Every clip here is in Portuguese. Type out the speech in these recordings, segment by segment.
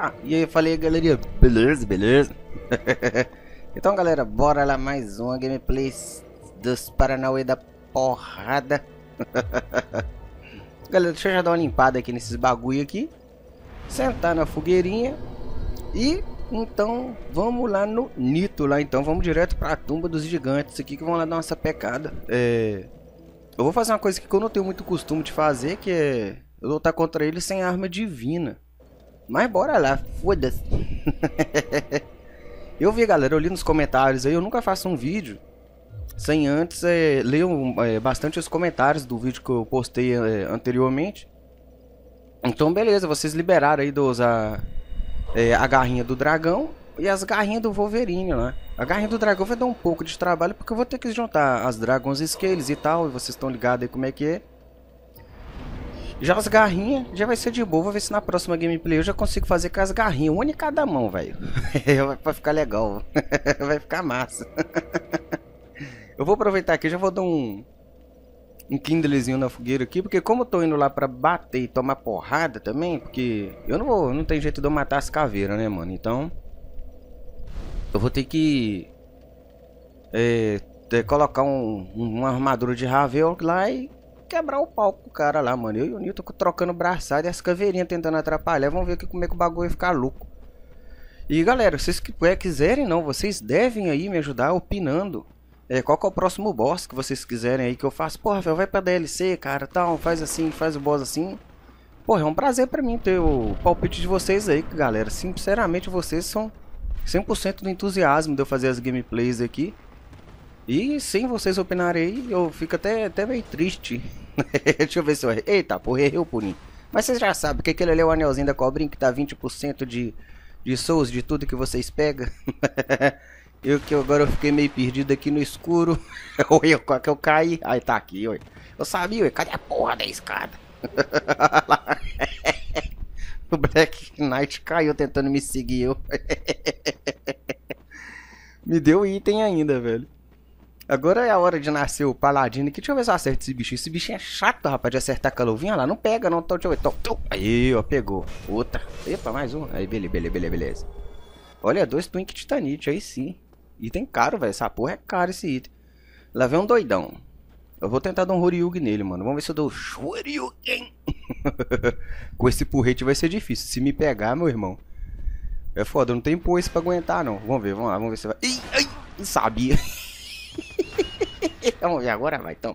Opa! E aí, falei, galerinha, beleza, beleza? Então, galera, bora lá mais uma gameplay dos Paranauê da porrada. Galera, deixa eu já dar uma limpada aqui nesses bagulho aqui. Sentar na fogueirinha. E, então, vamos lá no Nito lá, então. Vamos direto pra tumba dos gigantes aqui, que vão lá dar uma sapecada. Eu vou fazer uma coisa que eu não tenho muito costume de fazer, que é eu lutar contra eles sem arma divina. Mas bora lá, foda-se. Eu vi, galera, eu li nos comentários aí, eu nunca faço um vídeo sem antes ler bastante os comentários do vídeo que eu postei anteriormente. Então beleza, vocês liberaram aí de usar a garrinha do dragão e as garrinhas do Wolverine lá. A garrinha do dragão vai dar um pouco de trabalho, porque eu vou ter que juntar as Dragons Scales e tal, e vocês estão ligados aí como é que é. Já as garrinhas já vai ser de boa. Vou ver se na próxima gameplay eu já consigo fazer com as garrinhas. Uma em cada mão, velho. Vai ficar legal. Vai ficar massa. Eu vou aproveitar aqui, já vou dar um kindlezinho na fogueira aqui. Porque como eu tô indo lá pra bater e tomar porrada também. Porque eu não tem jeito de eu matar as caveiras, né, mano. Então eu vou ter que colocar uma armadura de Ravel lá e quebrar o pau pro cara lá, mano. Eu e o Nito trocando braçada e as caveirinhas tentando atrapalhar. Vamos ver como é que o bagulho vai ficar louco. E galera, se vocês quiserem, não, vocês devem aí me ajudar opinando. Qual que é o próximo boss que vocês quiserem aí que eu faço. Porra, velho, vai pra DLC, cara, tal, faz assim, faz o boss assim. Porra, é um prazer pra mim ter o palpite de vocês aí, galera. Sinceramente, vocês são 100% do entusiasmo de eu fazer as gameplays aqui. E sem vocês opinarem aí, eu fico até meio triste. Deixa eu ver se eu errei. Eita, porra, errei o pulinho. Mas vocês já sabem que aquele ali é o anelzinho da cobrinha que dá 20% de souls de tudo que vocês pegam. Agora eu fiquei meio perdido aqui no escuro. Olha, que eu caí. Aí tá aqui, olha. Eu sabia, cadê a porra da escada? O Black Knight caiu tentando me seguir. Me deu item ainda, velho. Agora é a hora de nascer o paladino aqui. Deixa eu ver se eu acerto esse bichinho. Esse bichinho é chato, rapaz, de acertar com a luvinha lá. Não pega, não. Deixa eu ver. Aí, ó, pegou. Outra. Epa, mais um. Aí, beleza. Olha, 2 Twink Titanite. Aí sim. Item caro, velho. Essa porra é caro, esse item. Lá vem um doidão. Eu vou tentar dar um Horyugen nele, mano. Vamos ver se eu dou Horyugen. Com esse porrete vai ser difícil. Se me pegar, meu irmão, é foda. Eu não tenho poise pra aguentar, não. Vamos ver, vamos lá. Vamos ver se vai. Ai, sabia. Vamos ver agora, vai. Então.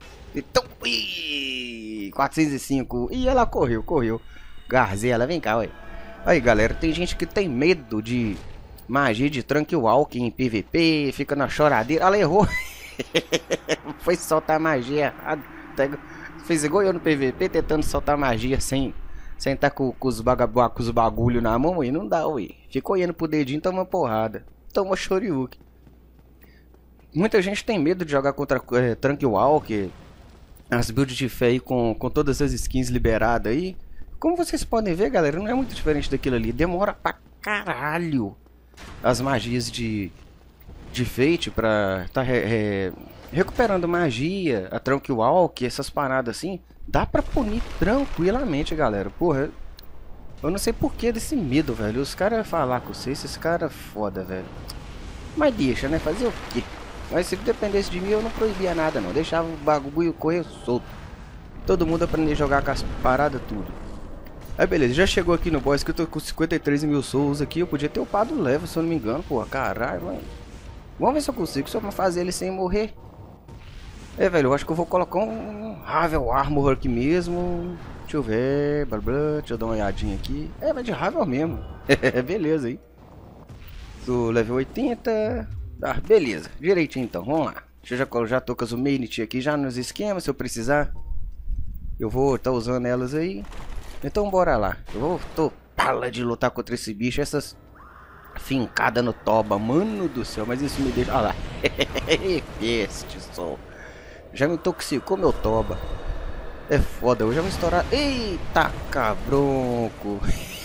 405. Ih, ela correu. Garzela, vem cá, ué. Aí, galera, tem gente que tem medo de magia de Tranquilwalk em PVP, fica na choradeira. Ela errou. Foi soltar magia errado. Fez igual eu no PVP, tentando soltar magia sem estar com os bagulho na mão, e não dá, ué. Ficou olhando pro dedinho, toma porrada. Toma Shoryuken. Muita gente tem medo de jogar contra Tranquilwalk, as builds de fé aí com todas as skins liberadas aí. Como vocês podem ver, galera, não é muito diferente daquilo ali. Demora pra caralho as magias de Fate pra tá recuperando magia, a Tranquilwalk, essas paradas assim. Dá pra punir tranquilamente, galera. Porra, eu não sei porquê desse medo, velho. Os caras falar com vocês, esses caras foda, velho. Mas deixa, né? Fazer o quê? Mas se dependesse de mim, eu não proibia nada, não. Deixava o bagulho correr solto. Todo mundo aprender a jogar com as paradas, tudo. Aí beleza, já chegou aqui no boss que eu tô com 53 mil souls aqui. Eu podia ter upado o level, se eu não me engano. Pô, caralho, mano. Vamos ver se eu consigo só pra fazer ele sem morrer. Velho, eu acho que eu vou colocar um Ravel Armor aqui mesmo. Deixa eu ver, deixa eu dar uma olhadinha aqui. Vai de Ravel mesmo. Beleza aí. Do level 80. Beleza, direitinho então, vamos lá. Eu já tô com as Humanity aqui já nos esquemas, se eu precisar. Eu vou estar usando elas aí. Então bora lá. Eu tô pala de lutar contra esse bicho. Essas fincadas no toba, mano do céu. Mas isso me deixa... Olha lá. Este sol. Já me intoxicou meu toba. É foda, eu já vou estourar. Eita cabronco.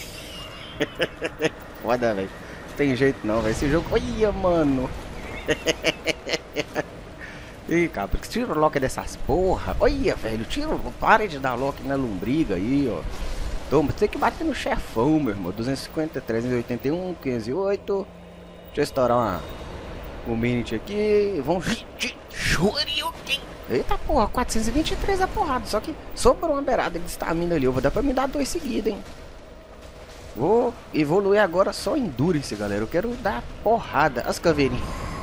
Foda, velho. Tem jeito não, velho. Esse jogo... Olha, mano. Ih, cara, tira o lock dessas porra. Olha, velho, para de dar lock na lombriga aí, ó. Toma, tem que bater no chefão, meu irmão. 250, 381, 508. Deixa eu estourar um minute aqui. Vamos... Eita porra, 423 a porrada. Só que sobrou uma beirada de estamina ali. Eu vou dar pra me dar 2 seguidos, hein. Vou evoluir agora só Endurance, galera. Eu quero dar porrada. As caveirinhas.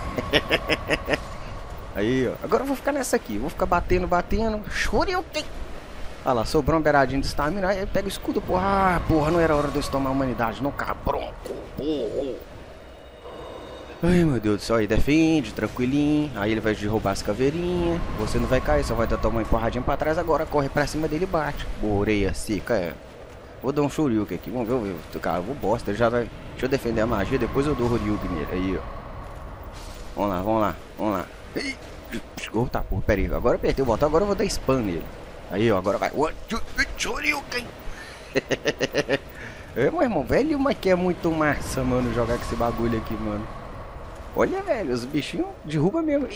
Aí, ó. Agora eu vou ficar nessa aqui. Vou ficar batendo. Shoryuken. Olha lá, sobrou uma beiradinha de estamina. Aí pega o escudo, porra. Ah, porra, não era hora de eu tomar a humanidade, não, cabronco. Porra. Ai, meu Deus do céu. Aí defende, tranquilinho. Aí ele vai derrubar as caveirinhas. Você não vai cair, só vai dar tomar uma empurradinha pra trás. Agora corre pra cima dele e bate. Orelha seca, é. Vou dar um Shoryuken aqui. Vamos ver. Cara, eu vou bosta. Ele já vai... Deixa eu defender a magia. Depois eu dou o Ryugen nele. Aí, ó. Vamos lá. Oh, tá, porra. Pera aí. Agora eu apertei o botão. Agora eu vou dar spam nele. Aí, ó. Agora vai. Shoryuken. É, meu irmão. Velho, mas que é muito massa, mano. Jogar com esse bagulho aqui, mano. Olha, velho. Os bichinhos derrubam mesmo.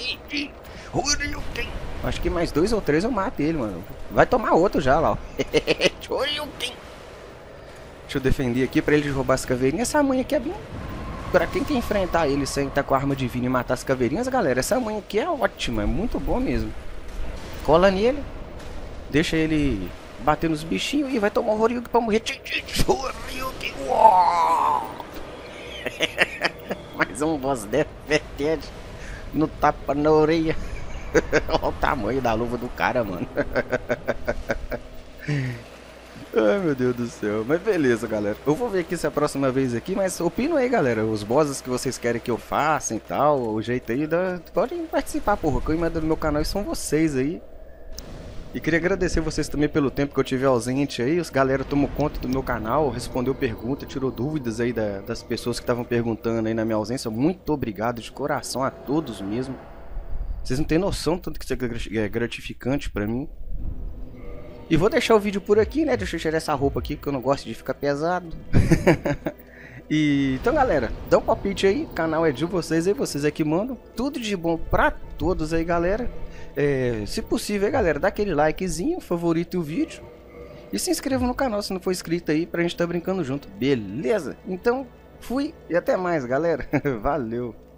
Acho que mais 2 ou 3 eu mato ele, mano. Vai tomar outro já lá, ó. Shoryuken. Deixa eu defender aqui pra ele derrubar as caveirinhas. Essa manha aqui é bem... Pra quem quer enfrentar ele sem estar com a arma divina e matar as caveirinhas, galera, essa manha aqui é ótima. É muito bom mesmo. Cola nele. Deixa ele bater nos bichinhos e vai tomar o Ryugen pra morrer. Shoryuken. Mais um boss defeitante no tapa na orelha. Olha o tamanho da luva do cara, mano. Ai, meu Deus do céu. Mas beleza, galera. Eu vou ver aqui se é a próxima vez aqui. Mas opino aí, galera. Os bosses que vocês querem que eu faça e tal. O jeito aí. Podem participar, porra. Quem manda no meu canal são vocês aí. E queria agradecer vocês também pelo tempo que eu tive ausente aí. Os galera tomou conta do meu canal. Respondeu perguntas, tirou dúvidas aí das pessoas que estavam perguntando aí na minha ausência. Muito obrigado de coração a todos mesmo. Vocês não têm noção tanto que isso é gratificante pra mim. E vou deixar o vídeo por aqui, né? Deixa eu tirar essa roupa aqui, que eu não gosto de ficar pesado. Então, galera, dá um palpite aí. O canal é de vocês aí, vocês é que mandam. Tudo de bom pra todos aí, galera. Se possível aí, galera, dá aquele likezinho, favorita o vídeo. E se inscreva no canal se não for inscrito aí, pra gente tá brincando junto. Beleza? Então, fui e até mais, galera. Valeu.